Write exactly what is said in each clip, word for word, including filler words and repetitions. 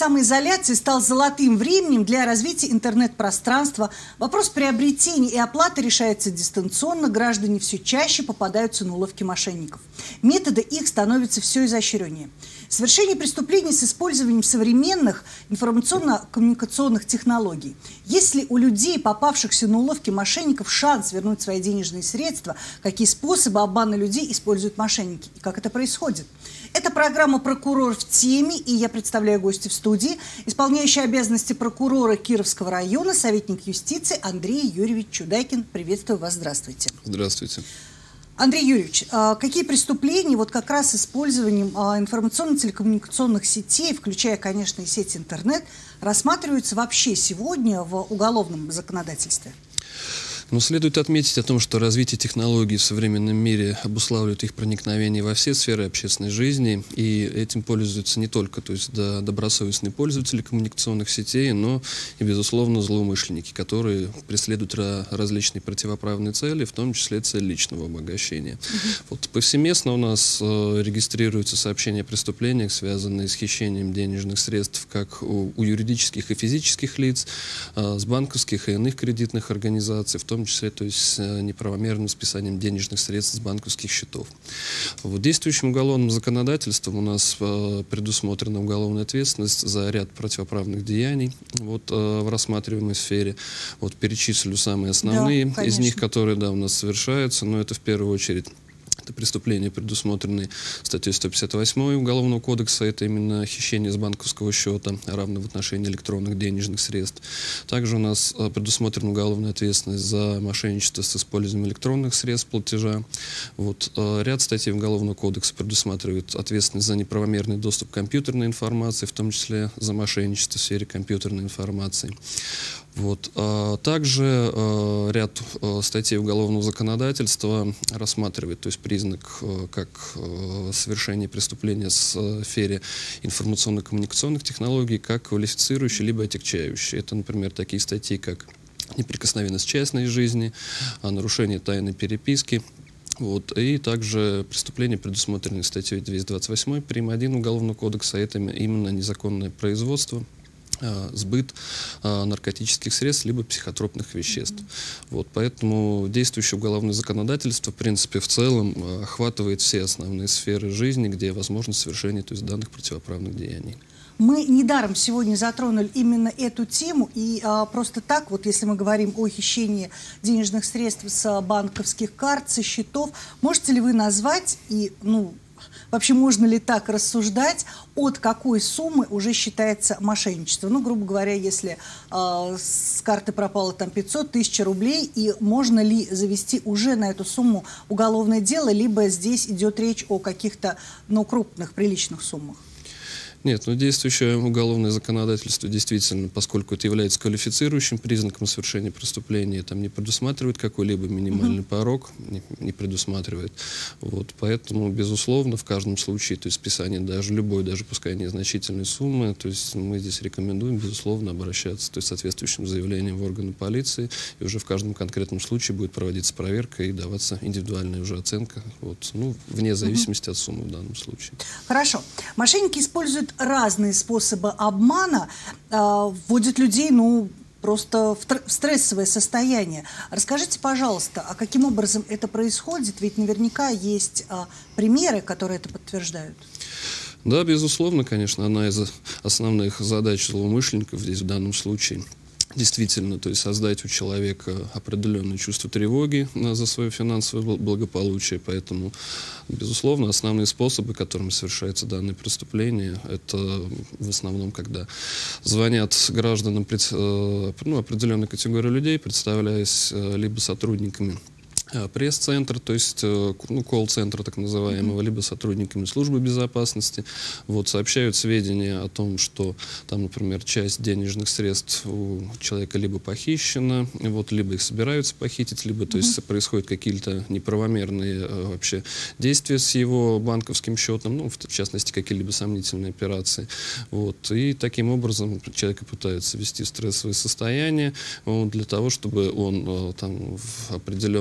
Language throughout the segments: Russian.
самоизоляции стал золотым временем для развития интернет-пространства. Вопрос приобретения и оплаты решается дистанционно. Граждане все чаще попадаются на уловки мошенников. Методы их становятся все изощреннее. Совершение преступлений с использованием современных информационно-коммуникационных технологий. Есть ли у людей, попавшихся на уловки мошенников, шанс вернуть свои денежные средства? Какие способы обмана людей используют мошенники? И как это происходит? Это программа «Прокурор в теме», и я представляю гостя в студии. Исполняющий обязанности прокурора Кировского района, советник юстиции Андрей Юрьевич Чудакин. Приветствую вас, здравствуйте. Здравствуйте. Андрей Юрьевич, какие преступления вот как раз использованием информационно-телекоммуникационных сетей, включая, конечно, и сеть интернет, рассматриваются вообще сегодня в уголовном законодательстве? Но следует отметить о том, что развитие технологий в современном мире обуславливает их проникновение во все сферы общественной жизни, и этим пользуются не только, то есть, да, добросовестные пользователи коммуникационных сетей, но и, безусловно, злоумышленники, которые преследуют различные противоправные цели, в том числе цель личного обогащения. Mm-hmm. Вот повсеместно у нас э, регистрируются сообщения о преступлениях, связанные с хищением денежных средств как у, у юридических и физических лиц, э, с банковских и иных кредитных организаций, в том числе, то есть, неправомерным списанием денежных средств с банковских счетов. В действующем уголовном законодательством у нас э, предусмотрена уголовная ответственность за ряд противоправных деяний вот, э, в рассматриваемой сфере. Вот перечислю самые основные да, из них, которые да, у нас совершаются, но это в первую очередь это преступления, предусмотренные статьей сто пятьдесят восемь Уголовного кодекса, это именно хищение с банковского счета, равно в отношении электронных денежных средств. Также у нас предусмотрена уголовная ответственность за мошенничество с использованием электронных средств платежа. Вот, ряд статей Уголовного кодекса предусматривает ответственность за неправомерный доступ к компьютерной информации, в том числе за мошенничество в сфере компьютерной информации. Вот. А также а, ряд а, статей уголовного законодательства рассматривает, то есть признак а, как а, совершение преступления с а, сфере информационно-коммуникационных технологий, как квалифицирующий либо отягчающий. Это, например, такие статьи, как неприкосновенность частной жизни, а, нарушение тайны переписки. Вот. И также преступления, предусмотренные статьей двести двадцать восемь прим. один Уголовного кодекса, это именно незаконное производство, сбыт а, наркотических средств либо психотропных веществ. Mm-hmm. Вот, поэтому действующее уголовное законодательство, в принципе, в целом а, охватывает все основные сферы жизни, где возможно совершение, то есть, данных противоправных деяний. Мы недаром сегодня затронули именно эту тему, и а, просто так, вот если мы говорим о хищении денежных средств с банковских карт, со счетов, можете ли вы назвать и, ну, вообще, можно ли так рассуждать, от какой суммы уже считается мошенничество? Ну, грубо говоря, если э, с карты пропало там пятьсот тысяч рублей, и можно ли завести уже на эту сумму уголовное дело, либо здесь идет речь о каких-то, ну, крупных, приличных суммах? Нет, но действующее уголовное законодательство действительно, поскольку это является квалифицирующим признаком совершения преступления, там не предусматривает какой-либо минимальный uh-huh. порог, не, не предусматривает. Вот, поэтому, безусловно, в каждом случае, то есть списание даже любой, даже пускай незначительной суммы, то есть мы здесь рекомендуем, безусловно, обращаться, то есть соответствующим заявлением в органы полиции, и уже в каждом конкретном случае будет проводиться проверка и даваться индивидуальная уже оценка, вот, ну, вне зависимости uh-huh. от суммы в данном случае. Хорошо. Мошенники используют разные способы обмана, э, вводят людей, ну, просто в, в стрессовое состояние. Расскажите, пожалуйста, а каким образом это происходит? Ведь наверняка есть э, примеры, которые это подтверждают. Да, безусловно, конечно, одна из основных задач злоумышленников здесь в данном случае действительно, то есть создать у человека определенное чувство тревоги за свое финансовое благополучие. Поэтому, безусловно, основные способы, которыми совершается данное преступление, это в основном, когда звонят гражданам ну, определенной категории людей, представляясь либо сотрудниками пресс-центр, то есть ну, колл-центра так называемого, mm-hmm. либо сотрудниками службы безопасности, вот, сообщают сведения о том, что там, например, часть денежных средств у человека либо похищена, вот, либо их собираются похитить, либо, то есть, mm-hmm. происходят какие-то неправомерные вообще действия с его банковским счетом, ну, в частности, какие-либо сомнительные операции. Вот, и таким образом человека пытаются ввести в стрессовое состояние, вот, для того, чтобы он там в определенном ускоренном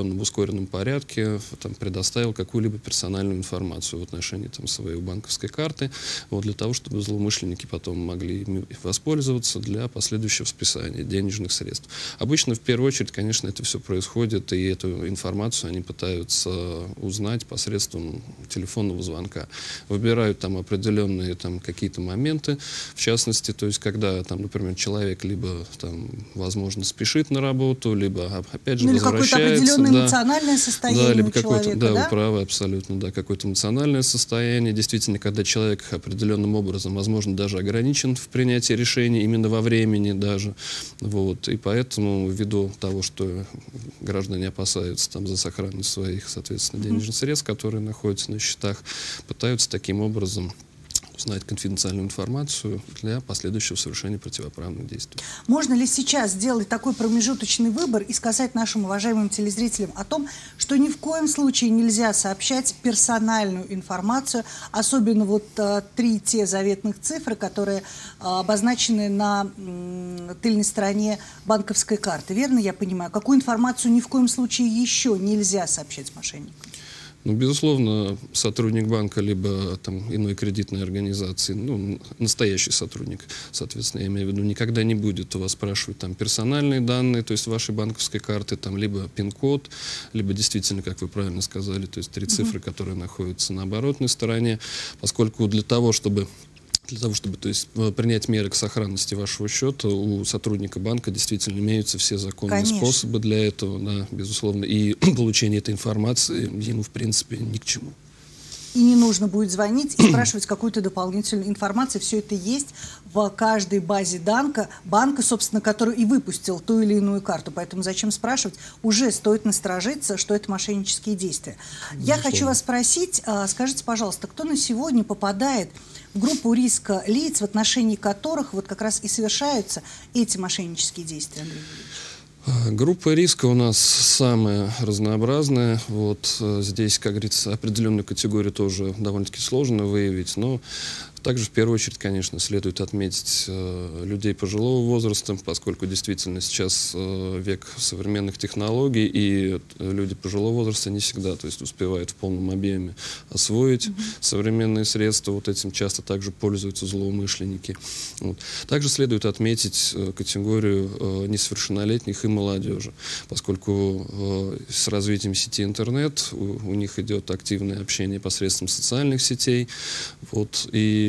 ускоренном порядке там, предоставил какую-либо персональную информацию в отношении там, своей банковской карты, вот, для того, чтобы злоумышленники потом могли ими воспользоваться для последующего списания денежных средств. Обычно, в первую очередь, конечно, это все происходит, и эту информацию они пытаются узнать посредством телефонного звонка. Выбирают там определенные там, какие-то моменты, в частности, то есть, когда, там, например, человек либо, там, возможно, спешит на работу, либо, опять же, ну, возвращается. Или какое-то определенное да, эмоциональное состояние да, либо у какое-то, человека, да, да? вы правы, абсолютно, да, какое-то эмоциональное состояние. Действительно, когда человек определенным образом, возможно, даже ограничен в принятии решений, именно во времени даже, вот, и поэтому, ввиду того, что граждане опасаются там за сохранность своих, соответственно, денежных средств, которые находятся на счетах, пытаются таким образом узнать конфиденциальную информацию для последующего совершения противоправных действий. Можно ли сейчас сделать такой промежуточный выбор и сказать нашим уважаемым телезрителям о том, что ни в коем случае нельзя сообщать персональную информацию, особенно вот а, три те заветных цифры, которые а, обозначены на м, тыльной стороне банковской карты. Верно я понимаю? Какую информацию ни в коем случае еще нельзя сообщать мошенникам? Ну, безусловно, сотрудник банка, либо там, иной кредитной организации, ну, настоящий сотрудник, соответственно, я имею в виду, никогда не будет у вас спрашивать там, персональные данные, то есть вашей банковской карты, там, либо пин-код, либо действительно, как вы правильно сказали, то есть три цифры, которые находятся на оборотной стороне, поскольку для того, чтобы Для того, чтобы то есть, принять меры к сохранности вашего счета, у сотрудника банка действительно имеются все законные Конечно. способы для этого, да, безусловно. И получение этой информации ему, в принципе, ни к чему. И не нужно будет звонить и спрашивать какую-то дополнительную информацию. Все это есть в каждой базе банка, банка, собственно, который и выпустил ту или иную карту. Поэтому зачем спрашивать? Уже стоит насторожиться, что это мошеннические действия. Я хочу вас спросить, скажите, пожалуйста, кто на сегодня попадает в группу риска лиц, в отношении которых вот как раз и совершаются эти мошеннические действия, Андрей Юрьевич? Группа риска у нас самая разнообразная. Вот здесь, как говорится, определенную категорию тоже довольно-таки сложно выявить, но также в первую очередь, конечно, следует отметить э, людей пожилого возраста, поскольку действительно сейчас э, век современных технологий, и люди пожилого возраста не всегда, то есть, успевают в полном объеме освоить mm-hmm. современные средства. Вот этим часто также пользуются злоумышленники. Вот. Также следует отметить э, категорию э, несовершеннолетних и молодежи, поскольку э, с развитием сети интернет у, у них идет активное общение посредством социальных сетей. Вот, и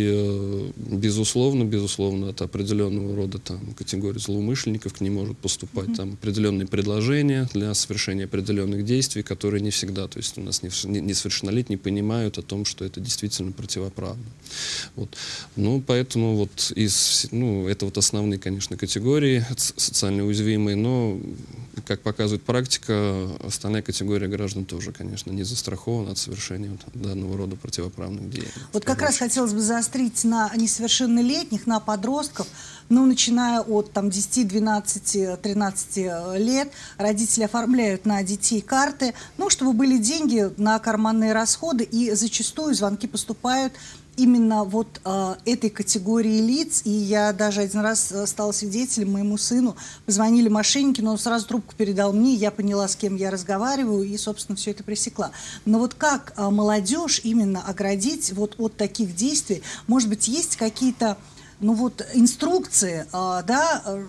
безусловно, безусловно, от определенного рода там, категории злоумышленников к ним может поступать mm-hmm. там, определенные предложения для совершения определенных действий, которые не всегда, то есть у нас несовершеннолетние понимают о том, что это действительно противоправно. Вот. Ну, поэтому вот из, ну, это вот основные, конечно, категории социально уязвимые, но, как показывает практика, остальная категория граждан тоже, конечно, не застрахована от совершения вот данного рода противоправных деяний. Вот как раз хотелось бы заострить на несовершеннолетних, на подростков, ну, начиная от там, десяти, двенадцати, тринадцати лет, родители оформляют на детей карты, ну, чтобы были деньги на карманные расходы, и зачастую звонки поступают именно вот э, этой категории лиц, и я даже один раз стала свидетелем, моему сыну позвонили мошенники, но он сразу трубку передал мне, я поняла, с кем я разговариваю, и, собственно, все это пресекла. Но вот как э, молодежь именно оградить вот от таких действий? Может быть, есть какие-то, ну вот, инструкции, э, да, э,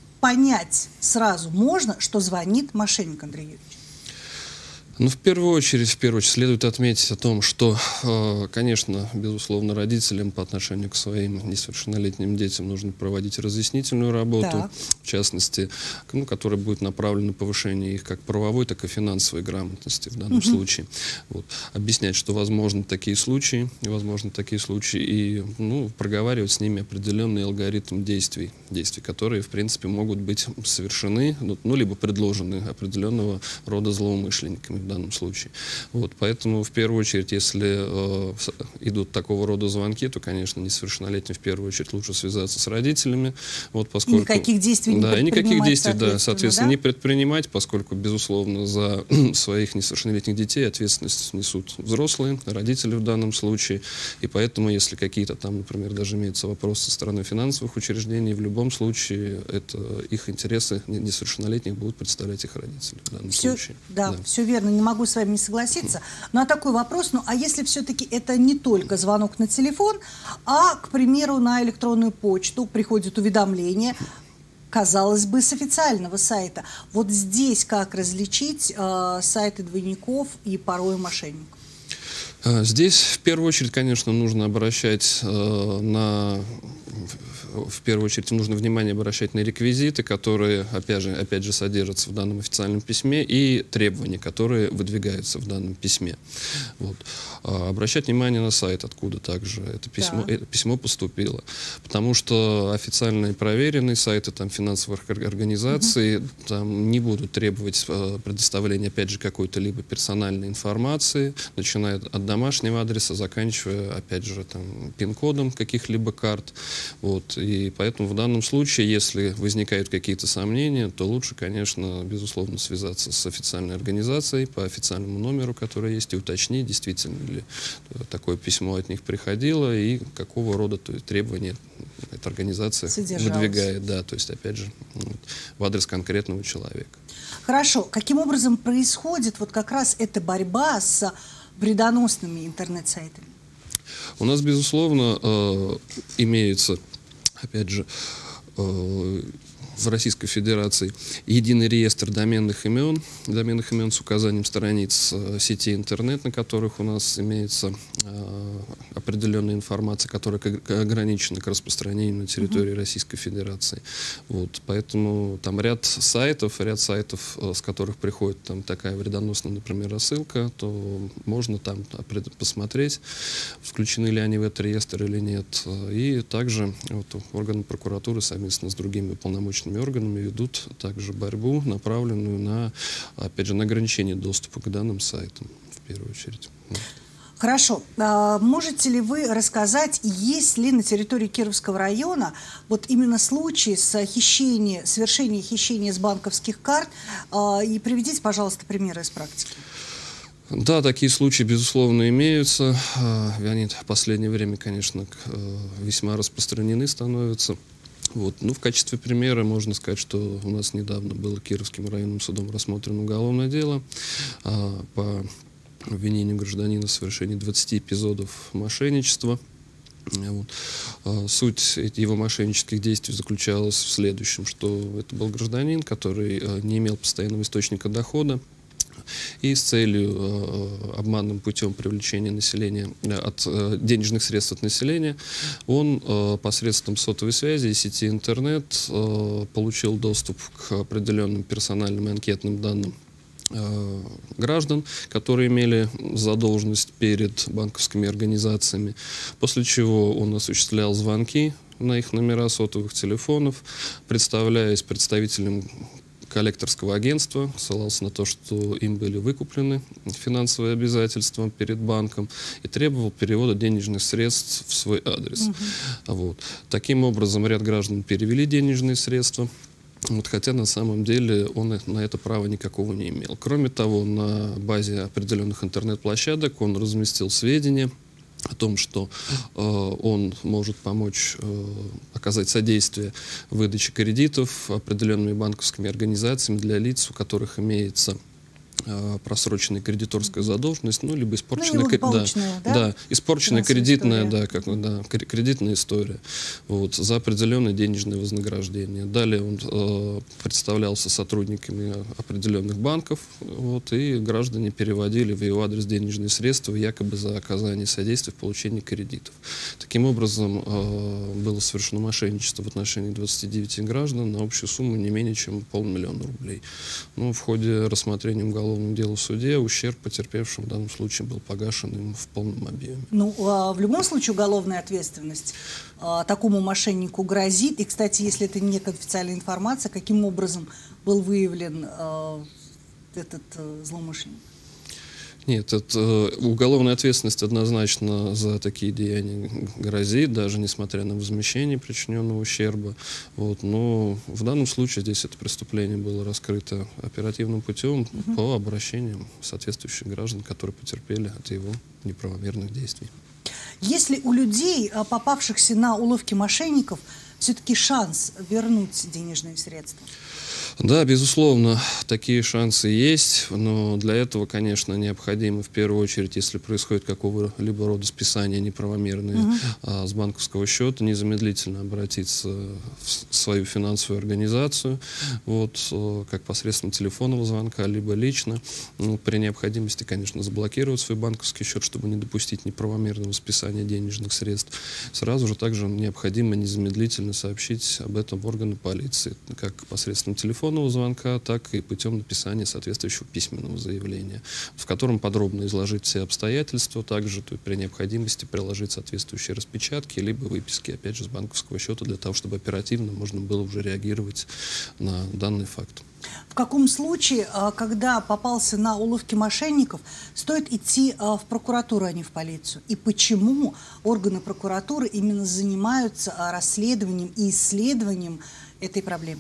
понять сразу можно, что звонит мошенник, Андрей Юрьевич? Ну, в первую очередь, в первую очередь, следует отметить о том, что, э, конечно, безусловно, родителям по отношению к своим несовершеннолетним детям нужно проводить разъяснительную работу, так. в частности, ну, которая будет направлена на повышение их как правовой, так и финансовой грамотности в данном угу. случае. Вот. Объяснять, что возможны такие случаи, возможны такие случаи, и ну, проговаривать с ними определенный алгоритм действий, действий, которые, в принципе, могут быть совершены, ну, либо предложены определенного рода злоумышленниками в данном случае. Вот, поэтому, в первую очередь, если э, идут такого рода звонки, то, конечно, несовершеннолетним в первую очередь лучше связаться с родителями. Вот, поскольку, никаких действий не да, предпринимать, никаких действий, соответственно, да, соответственно, да? не предпринимать, поскольку, безусловно, за своих несовершеннолетних детей ответственность несут взрослые, родители в данном случае. И поэтому, если какие-то там, например, даже имеются вопросы со стороны финансовых учреждений, в любом случае это их интересы несовершеннолетних будут представлять их родители в данном все, случае. Да, да, все верно. не могу с вами не согласиться. Ну, а такой вопрос, ну, а если все-таки это не только звонок на телефон, а, к примеру, на электронную почту приходит уведомление, казалось бы, с официального сайта. Вот здесь как различить э, сайты двойников и порой мошенников? Здесь в первую очередь, конечно, нужно обращать э, на... В первую очередь нужно внимание обращать на реквизиты, которые, опять же, опять же, содержатся в данном официальном письме, и требования, которые выдвигаются в данном письме. Вот. А обращать внимание на сайт, откуда также это письмо, да. это письмо поступило. Потому что официальные проверенные сайты там, финансовых организаций угу. там, не будут требовать предоставления, опять же, какой-то либо персональной информации, начиная от домашнего адреса, заканчивая, опять же, там, пин-кодом каких-либо карт. Вот. И поэтому в данном случае, если возникают какие-то сомнения, то лучше, конечно, безусловно, связаться с официальной организацией по официальному номеру, который есть, и уточнить, действительно ли такое письмо от них приходило и какого рода то есть, требования эта организация выдвигает. Да, то есть, опять же, вот, в адрес конкретного человека. Хорошо. Каким образом происходит вот как раз эта борьба с вредоносными интернет-сайтами? У нас, безусловно, э, имеется, опять же, э, в Российской Федерации единый реестр доменных имен, доменных имен с указанием страниц э, сети интернет, на которых у нас имеется э, определенная информация, которая к, ограничена к распространению на территории uh-huh. Российской Федерации. Вот, поэтому там ряд сайтов, ряд сайтов, э, с которых приходит там такая вредоносная, например, рассылка, то можно там посмотреть, включены ли они в этот реестр или нет. И также вот, органы прокуратуры совместно с другими уполномоченными органами ведут также борьбу, направленную на, опять же, на ограничение доступа к данным сайтам, в первую очередь. Хорошо. А можете ли вы рассказать, есть ли на территории Кировского района вот именно случаи с хищением, совершения хищения с банковских карт? А, и приведите, пожалуйста, примеры из практики. Да, такие случаи, безусловно, имеются. Они в последнее время, конечно, весьма распространены становятся. Вот. Ну, в качестве примера можно сказать, что у нас недавно было Кировским районным судом рассмотрено уголовное дело а, по обвинению гражданина в совершении двадцати эпизодов мошенничества. Вот. А, суть его мошеннических действий заключалась в следующем, что это был гражданин, который а, не имел постоянного источника дохода, и с целью э, обманным путем привлечения населения э, от э, денежных средств от населения, он э, посредством сотовой связи и сети интернет э, получил доступ к определенным персональным и анкетным данным э, граждан, которые имели задолженность перед банковскими организациями, после чего он осуществлял звонки на их номера сотовых телефонов, представляясь представителем коллекторского агентства, ссылался на то, что им были выкуплены финансовые обязательства перед банком и требовал перевода денежных средств в свой адрес. Uh-huh. Вот. Таким образом, ряд граждан перевели денежные средства, вот, хотя на самом деле он на это права никакого не имел. Кроме того, на базе определенных интернет-площадок он разместил сведения о том, что э, он может помочь э, оказать содействие в выдаче кредитов определенными банковскими организациями для лиц, у которых имеется э, просроченная кредиторская задолженность, ну, либо испорченная, ну, да, да? Да, испорченная кредитная, да, как, да, кредитная история, вот, за определенное денежное вознаграждение. Далее он э, представлялся сотрудниками определенных банков, вот, и граждане переводили в его адрес денежные средства якобы за оказание содействия в получении кредитов. Таким образом, э, было совершено мошенничество в отношении двадцати девяти граждан на общую сумму не менее чем полмиллиона рублей. Ну, в ходе рассмотрения уголовного дела в суде ущерб потерпевшим в данном случае был погашен им в полном объеме. Ну, а в любом случае уголовная ответственность а, такому мошеннику грозит. И, кстати, если это не официальная информация, каким образом был выявлен а, этот а, злоумышленник? Нет, это, уголовная ответственность однозначно за такие деяния грозит, даже несмотря на возмещение причиненного ущерба. Вот, но в данном случае здесь это преступление было раскрыто оперативным путем угу. по обращениям соответствующих граждан, которые потерпели от его неправомерных действий. Есть ли у людей, попавшихся на уловки мошенников, все-таки шанс вернуть денежные средства? Да, безусловно, такие шансы есть, но для этого, конечно, необходимо в первую очередь, если происходит какого-либо рода списание неправомерное угу. а, с банковского счета, незамедлительно обратиться в свою финансовую организацию, вот, как посредством телефонного звонка, либо лично. Ну, при необходимости, конечно, заблокировать свой банковский счет, чтобы не допустить неправомерного списания денежных средств. Сразу же также необходимо незамедлительно сообщить об этом в органы полиции, как посредством телефона, звонка, так и путем написания соответствующего письменного заявления, в котором подробно изложить все обстоятельства, также то, при необходимости приложить соответствующие распечатки, либо выписки, опять же, с банковского счета, для того, чтобы оперативно можно было уже реагировать на данный факт. В каком случае, когда попался на уловки мошенников, стоит идти в прокуратуру, а не в полицию? И почему органы прокуратуры именно занимаются расследованием и исследованием этой проблемы?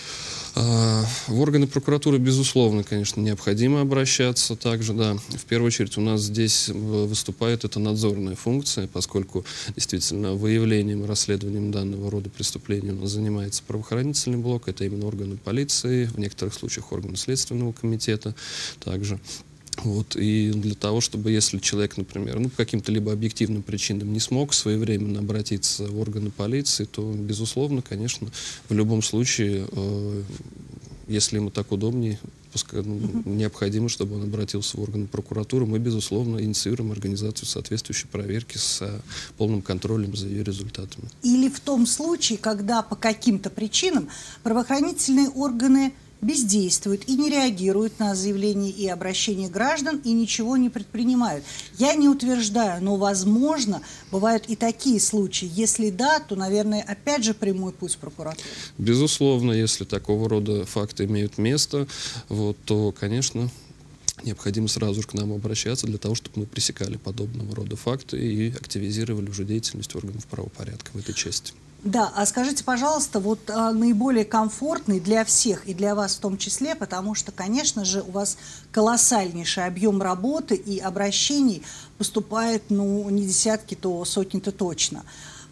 В органы прокуратуры, безусловно, конечно, необходимо обращаться также, да. В первую очередь у нас здесь выступает эта надзорная функция, поскольку действительно выявлением и расследованием данного рода преступлений у нас занимается правоохранительный блок, это именно органы полиции, в некоторых случаях органы Следственного комитета также. Вот, и для того, чтобы, если человек, например, ну, по каким-то либо объективным причинам не смог своевременно обратиться в органы полиции, то, безусловно, конечно, в любом случае, э, если ему так удобнее, пускай, ну, uh-huh. необходимо, чтобы он обратился в органы прокуратуры, мы, безусловно, инициируем организацию соответствующей проверки с полным контролем за ее результатами. Или в том случае, когда по каким-то причинам правоохранительные органы бездействуют и не реагируют на заявления и обращения граждан и ничего не предпринимают. Я не утверждаю, но, возможно, бывают и такие случаи. Если да, то, наверное, опять же прямой путь в прокуратуру. Безусловно, если такого рода факты имеют место, вот, то, конечно, необходимо сразу же к нам обращаться для того, чтобы мы пресекали подобного рода факты и активизировали уже деятельность органов правопорядка в этой части. Да, а скажите, пожалуйста, вот а, наиболее комфортный для всех и для вас в том числе, потому что, конечно же, у вас колоссальнейший объем работы и обращений поступает, ну, не десятки, то сотни-то точно.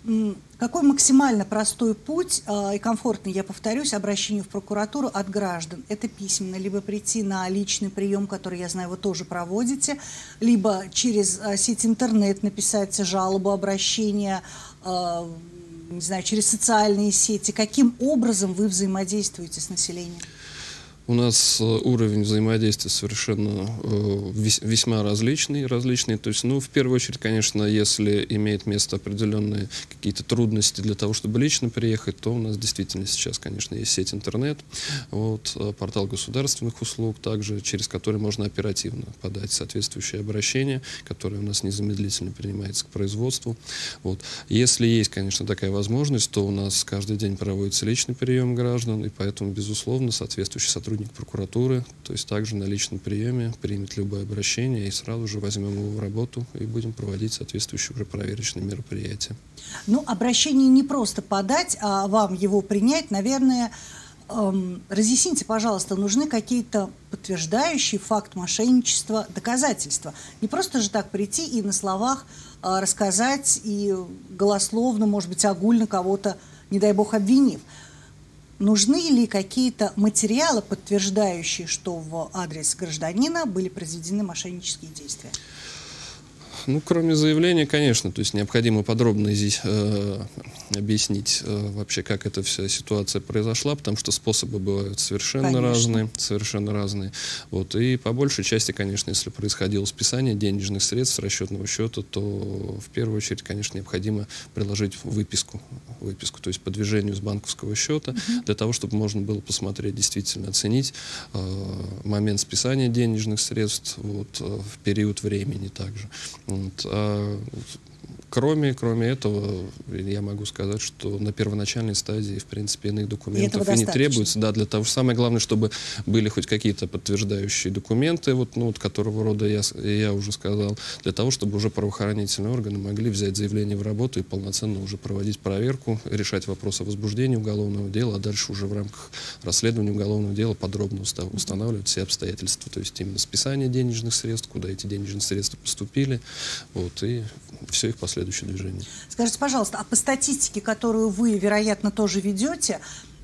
Какой максимально простой путь а, и комфортный, я повторюсь, обращению в прокуратуру от граждан? Это письменно, либо прийти на личный прием, который, я знаю, вы тоже проводите, либо через а, сеть интернет написать жалобу, обращение, а, не знаю, через социальные сети. Каким образом вы взаимодействуете с населением? У нас уровень взаимодействия совершенно э, весьма различный, различный. То есть, ну, в первую очередь, конечно, если имеет место определенные какие-то трудности для того, чтобы лично приехать, то у нас действительно сейчас, конечно, есть сеть интернет, вот, портал государственных услуг, также через который можно оперативно подать соответствующее обращение, которое у нас незамедлительно принимается к производству. Вот. Если есть, конечно, такая возможность, то у нас каждый день проводится личный прием граждан, и поэтому, безусловно, соответствующий сотрудник прокуратуры, то есть также на личном приеме примет любое обращение и сразу же возьмем его в работу и будем проводить соответствующие уже проверочные мероприятия. Ну, обращение не просто подать, а вам его принять, наверное, эм, разъясните, пожалуйста, нужны какие-то подтверждающие факт мошенничества доказательства. Не просто же так прийти и на словах э, рассказать и голословно, может быть, огульно кого-то, не дай бог, обвинив. Нужны ли какие-то материалы, подтверждающие, что в адрес гражданина были произведены мошеннические действия? Ну, кроме заявления, конечно, то есть необходимо подробно здесь э, объяснить э, вообще, как эта вся ситуация произошла, потому что способы бывают совершенно конечно. разные, совершенно разные. Вот, и по большей части, конечно, если происходило списание денежных средств с расчетного счета, то в первую очередь, конечно, необходимо приложить выписку, выписку, то есть по движению с банковского счета, uh-huh. для того, чтобы можно было посмотреть, действительно оценить э, момент списания денежных средств вот, э, в период времени также. Вот. А кроме, кроме этого, я могу сказать, что на первоначальной стадии, в принципе, иных документов и, и не требуется. Да, для того, самое главное, чтобы были хоть какие-то подтверждающие документы, вот, ну, вот, которого рода я, я уже сказал, для того, чтобы уже правоохранительные органы могли взять заявление в работу и полноценно уже проводить проверку, решать вопрос о возбуждении уголовного дела, а дальше уже в рамках расследования уголовного дела подробно устанавливать все обстоятельства, то есть именно списание денежных средств, куда эти денежные средства поступили, вот, и все их последующее движение. Скажите, пожалуйста, а по статистике, которую вы, вероятно, тоже ведете,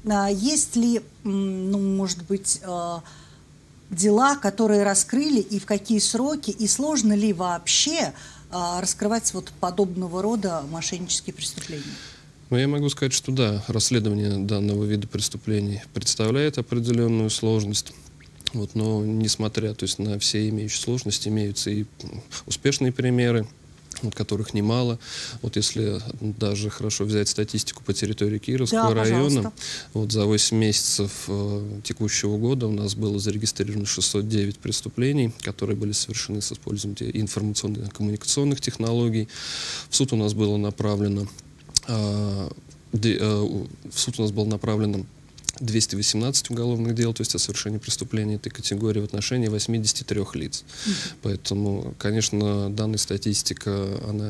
А есть ли, ну, может быть, дела, которые раскрыли, и в какие сроки, и сложно ли вообще раскрывать вот подобного рода мошеннические преступления? Ну, я могу сказать, что да, расследование данного вида преступлений представляет определенную сложность. Вот, но несмотря, то есть, на все имеющие сложности, имеются и успешные примеры, вот, которых немало. Вот если даже хорошо взять статистику по территории Кировского да, района, вот за восемь месяцев э, текущего года у нас было зарегистрировано шестьсот девять преступлений, которые были совершены с использованием информационно-коммуникационных технологий. В суд у нас было направлено э, де, э, в суд у нас было направлено двести восемнадцать уголовных дел, то есть о совершении преступления этой категории в отношении восьмидесяти трёх лиц. Mm-hmm. Поэтому, конечно, данная статистика, она,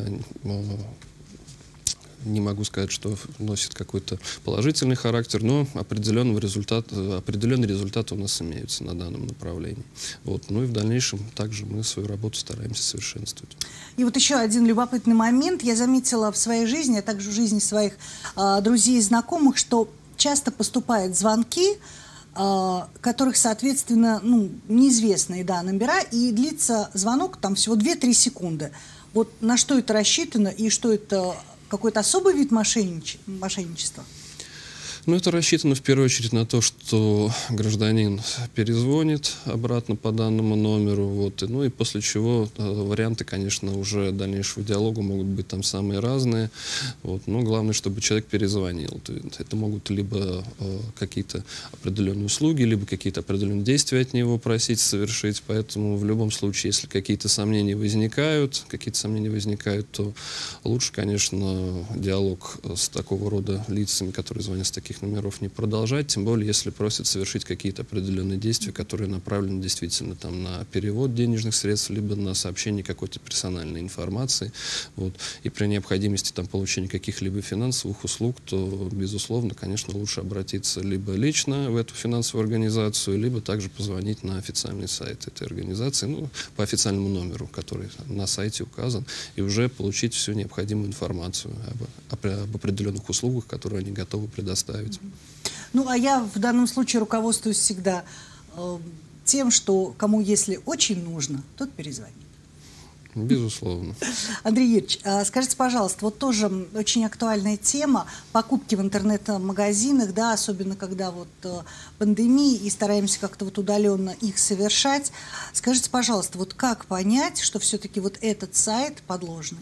не могу сказать, что носит какой-то положительный характер, но определенный результат, определенные результаты у нас имеются на данном направлении. Вот. Ну и в дальнейшем также мы свою работу стараемся совершенствовать. И вот еще один любопытный момент. Я заметила в своей жизни, а также в жизни своих э, друзей и знакомых, что часто поступают звонки, э, которых, соответственно, ну, неизвестные, да, номера, и длится звонок там всего две-три секунды. Вот на что это рассчитано и что это, какой-то особый вид мошеннич... мошенничества? Ну, это рассчитано в первую очередь на то, что гражданин перезвонит обратно по данному номеру, вот, и, ну и после чего э, варианты, конечно, уже дальнейшего диалога могут быть там самые разные, вот, но главное, чтобы человек перезвонил. То есть это могут либо э, какие-то определенные услуги, либо какие-то определенные действия от него просить совершить, поэтому в любом случае, если какие-то сомнения возникают, какие-то сомнения возникают, то лучше, конечно, диалог с такого рода лицами, которые звонят с таких номеров, не продолжать, тем более, если просят совершить какие-то определенные действия, которые направлены действительно там на перевод денежных средств, либо на сообщение какой-то персональной информации. Вот. И при необходимости там получения каких-либо финансовых услуг, то, безусловно, конечно, лучше обратиться либо лично в эту финансовую организацию, либо также позвонить на официальный сайт этой организации, ну, по официальному номеру, который на сайте указан, и уже получить всю необходимую информацию об, об определенных услугах, которые они готовы предоставить. Ну, а я в данном случае руководствуюсь всегда э, тем, что кому, если очень нужно, тот перезвонит. Безусловно. Андрей Юрьевич, а скажите, пожалуйста, вот тоже очень актуальная тема покупки в интернет-магазинах, да, особенно когда вот э, пандемия, и стараемся как-то вот удаленно их совершать. Скажите, пожалуйста, вот как понять, что все-таки вот этот сайт подложный?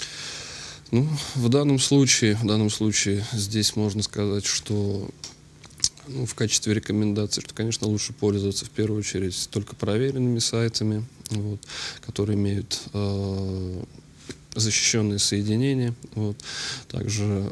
Ну, в данном случае, в данном случае здесь можно сказать, что, ну, в качестве рекомендации, что, конечно, лучше пользоваться в первую очередь только проверенными сайтами, вот, которые имеют э, защищенные соединения. Вот. Также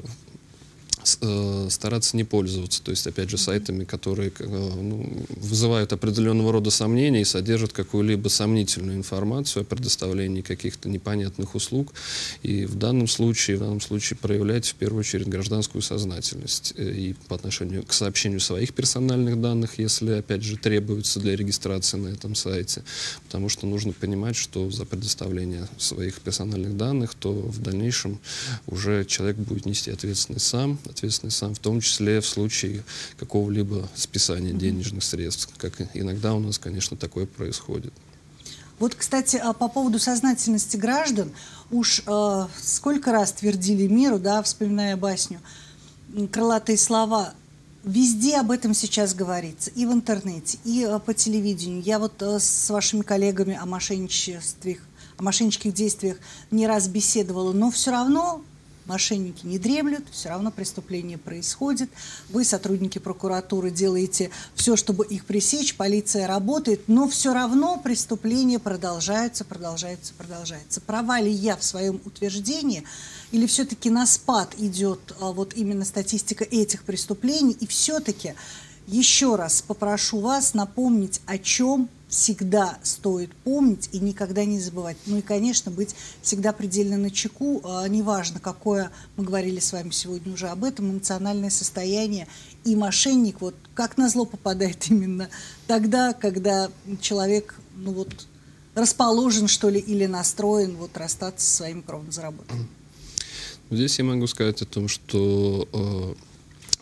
стараться не пользоваться, то есть, опять же, сайтами, которые ну, вызывают определенного рода сомнения и содержат какую-либо сомнительную информацию о предоставлении каких-то непонятных услуг. И в данном случае, в данном случае проявлять в первую очередь гражданскую сознательность и по отношению к сообщению своих персональных данных, если, опять же, требуется для регистрации на этом сайте, потому что нужно понимать, что за предоставление своих персональных данных, то в дальнейшем уже человек будет нести ответственность сам, ответственность сам, в том числе в случае какого-либо списания денежных средств, как иногда у нас, конечно, такое происходит. Вот, кстати, по поводу сознательности граждан, уж э, сколько раз твердили миру, да, вспоминая басню, крылатые слова, везде об этом сейчас говорится, и в интернете, и э, по телевидению. Я вот э, с вашими коллегами о мошенничествах, о мошеннических действиях не раз беседовала, но все равно мошенники не дремлют, все равно преступление происходит. Вы, сотрудники прокуратуры, делаете все, чтобы их пресечь, полиция работает, но все равно преступления продолжаются, продолжаются, продолжаются. Права ли я в своем утверждении, или все-таки на спад идет а, вот именно статистика этих преступлений, и все-таки еще раз попрошу вас напомнить, о чем всегда стоит помнить и никогда не забывать. Ну и, конечно, быть всегда предельно начеку, а, неважно, какое, мы говорили с вами сегодня уже об этом, эмоциональное состояние. И мошенник, вот как назло, попадает именно тогда, когда человек, ну вот, расположен, что ли, или настроен вот расстаться со своими кровно заработанными. Здесь я могу сказать о том, что э,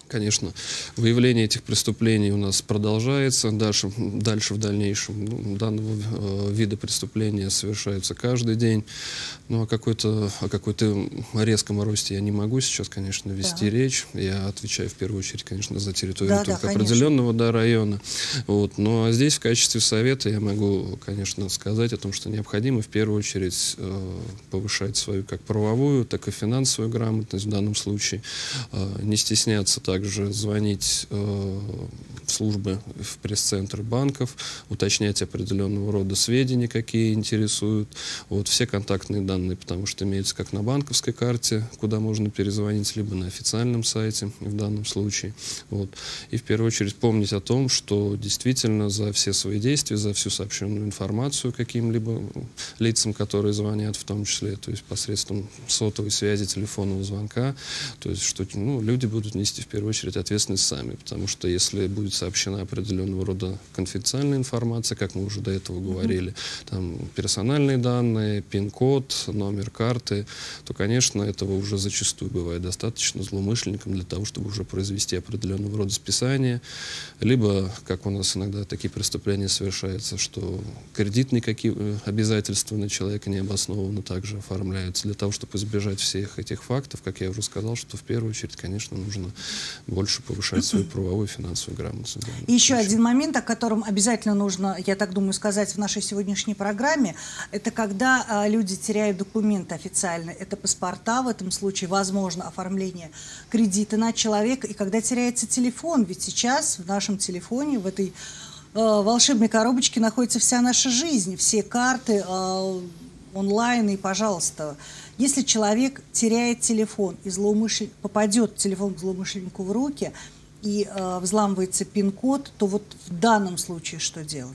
Конечно, выявление этих преступлений у нас продолжается. Дальше, дальше в дальнейшем ну, данного э, вида преступления совершаются каждый день. Ну, о какой-то, о какой-то резком росте я не могу сейчас, конечно, вести да. речь. Я отвечаю в первую очередь, конечно, за территорию да, только да, определенного да, района. Вот. Ну, а здесь в качестве совета я могу, конечно, сказать о том, что необходимо в первую очередь э, повышать свою как правовую, так и финансовую грамотность в данном случае. Э, не стесняться так также звонить э, в службы, в пресс-центры банков, уточнять определенного рода сведения, какие интересуют. Вот, все контактные данные, потому что имеются как на банковской карте, куда можно перезвонить, либо на официальном сайте в данном случае. Вот. И в первую очередь помнить о том, что действительно за все свои действия, за всю сообщенную информацию каким-либо лицам, которые звонят, в том числе, то есть посредством сотовой связи, телефонного звонка, то есть что ну, люди будут нести в первую очередь ответственность сами, потому что если будет сообщена определенного рода конфиденциальная информация, как мы уже до этого говорили, mm-hmm. там персональные данные, пин-код, номер карты, то, конечно, этого уже зачастую бывает достаточно злоумышленникам для того, чтобы уже произвести определенного рода списание, либо, как у нас иногда такие преступления совершаются, что кредитные какие обязательства на человека необоснованно также оформляются, для того, чтобы избежать всех этих фактов, как я уже сказал, что в первую очередь, конечно, нужно больше повышать свою правовую и финансовую грамотность. И еще один момент, о котором обязательно нужно, я так думаю, сказать в нашей сегодняшней программе, это когда а, люди теряют документы официально, это паспорта, в этом случае возможно оформление кредита на человека, и когда теряется телефон, ведь сейчас в нашем телефоне, в этой а, волшебной коробочке находится вся наша жизнь, все карты а, онлайн, и, пожалуйста, если человек теряет телефон и злоумышлен... попадет телефон к злоумышленнику в руки и э, взламывается пин-код, то вот в данном случае что делать?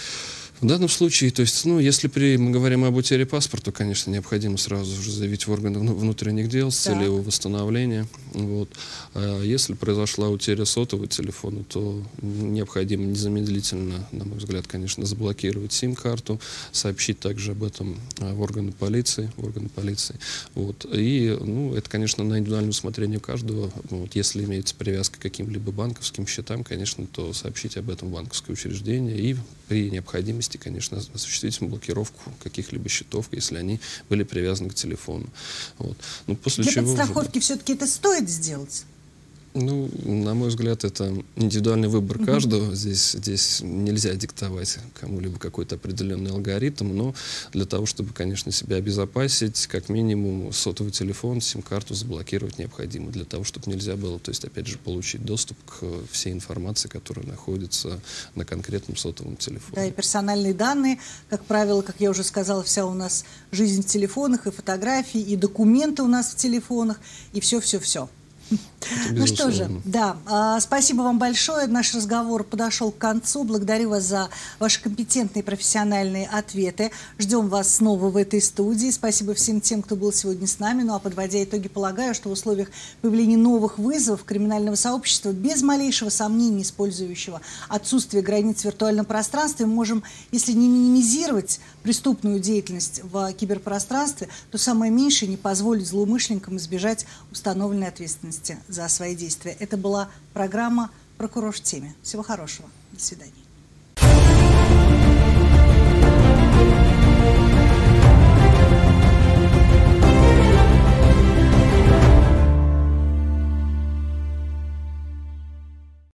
В данном случае, то есть, ну, если при, мы говорим об утере паспорта, конечно, необходимо сразу же заявить в органы внутренних дел с целью его восстановления. Вот. А если произошла утеря сотового телефона, то необходимо незамедлительно, на мой взгляд, конечно, заблокировать сим-карту, сообщить также об этом в органы полиции. В органы полиции. Вот. И, ну, это, конечно, на индивидуальное усмотрение каждого. Вот. Если имеется привязка к каким-либо банковским счетам, конечно, то сообщить об этом в банковское учреждение и при необходимости, конечно, осуществить блокировку каких-либо счетов, если они были привязаны к телефону. Вот. Ну, после Для чего подстраховки уже... все-таки это стоит сделать? Ну, на мой взгляд, это индивидуальный выбор каждого. Здесь, здесь нельзя диктовать кому-либо какой-то определенный алгоритм, но для того, чтобы, конечно, себя обезопасить, как минимум сотовый телефон, сим-карту заблокировать необходимо, для того, чтобы нельзя было, то есть, опять же, получить доступ к всей информации, которая находится на конкретном сотовом телефоне. Да, и персональные данные, как правило, как я уже сказала, вся у нас жизнь в телефонах, и фотографии, и документы у нас в телефонах, и все-все-все. Ну что же, да, а, спасибо вам большое. Наш разговор подошел к концу. Благодарю вас за ваши компетентные профессиональные ответы. Ждем вас снова в этой студии. Спасибо всем тем, кто был сегодня с нами. Ну а подводя итоги, полагаю, что в условиях появления новых вызовов криминального сообщества, без малейшего сомнения, использующего отсутствие границ в виртуальном пространстве, мы можем, если не минимизировать преступную деятельность в киберпространстве, то самое меньшее не позволить злоумышленникам избежать установленной ответственности за свои действия. Это была программа «Прокурор в теме». Всего хорошего. До свидания.